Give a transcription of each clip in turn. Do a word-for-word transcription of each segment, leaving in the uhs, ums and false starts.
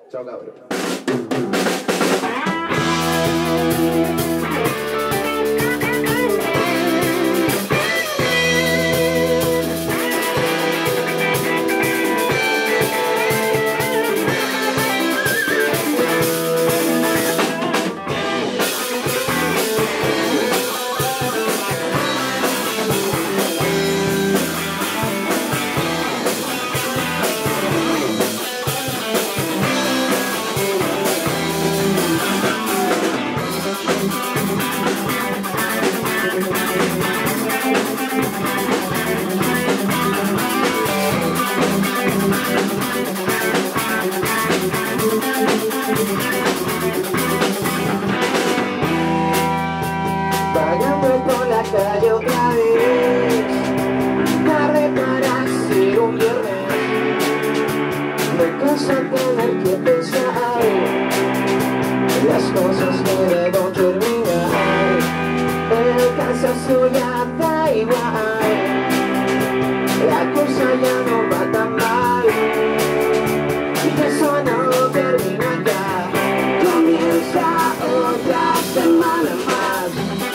Chao, cabrón. Vagando por la calle otra vez, tarde para ser un viernes. Me cansa tener que pensar las cosas que debo terminar. El cansancio ya da igual, la cosa ya no va tan mal, y eso no termina acá. Comienza otra semana más.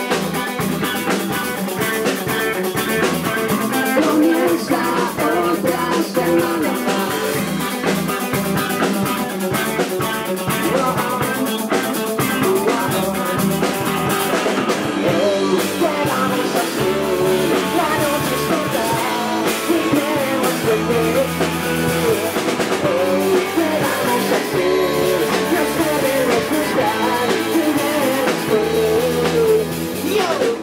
Comienza otra semana más. Oh, oh, oh. Hey, ¿qué vamos a hacer? La noche es corta y queremos beber. Hey, ¿qué vamos a hacer? Nos debemos buscar y debemos correr. Yo.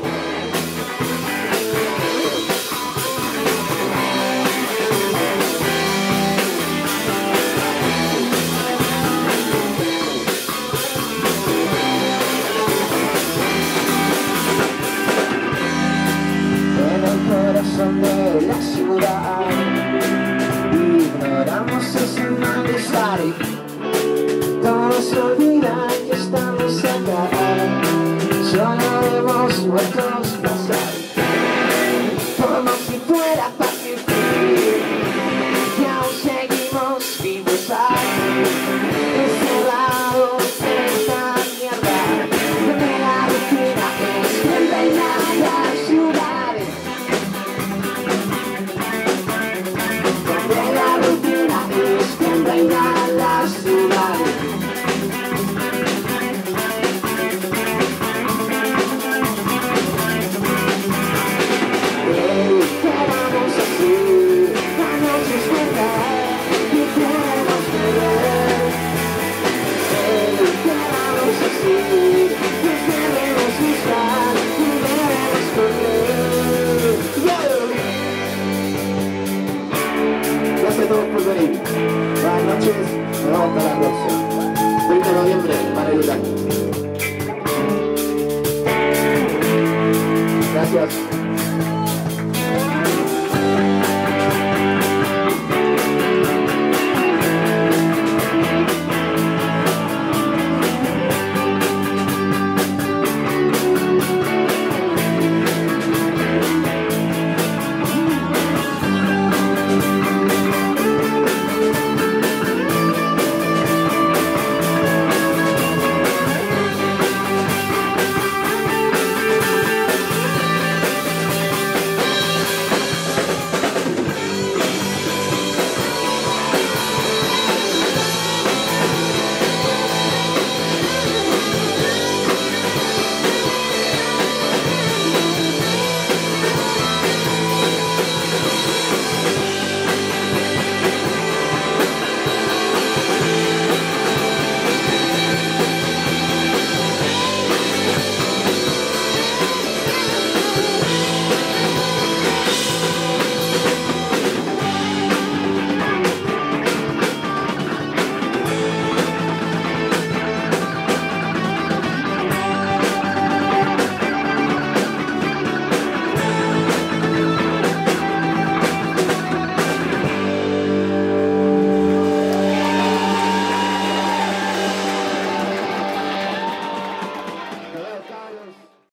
De la ciudad ignoramos ese malestar, todos se olvidan que estamos acá, solo vemos vuestros pasar como si fuera fácil vivir, y aún seguimos vivos aquí, encerrados en esta mierda donde la rutina es el reina de las ciudades. Reina la ciudad. Hey, ¿qué vamos a hacer? La noche es buena y queremos beber. Hey, ¿qué vamos a hacer? Nos debemos buscar y debemos correr. Yeah. Gracias a todos por venir. Buenas noches, nos vemos hasta la próxima. treinta de noviembre, para el Huracán. Gracias.